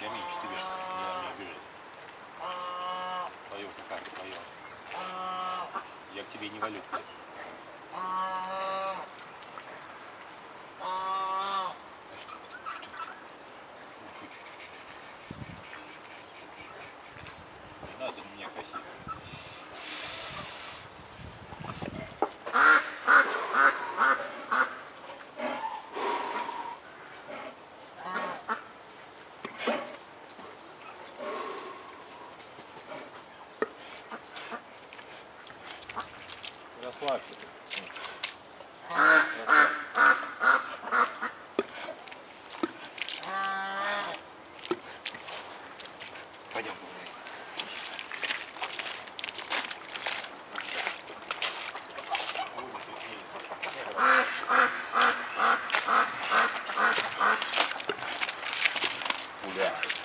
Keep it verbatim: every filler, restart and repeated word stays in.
я меньше тебя. Не надо меня обижать. Твое какая-то, твое. Я к тебе не валю, блядь. Не надо на меня коситься. Расслабься. Пойдем. Гуляй.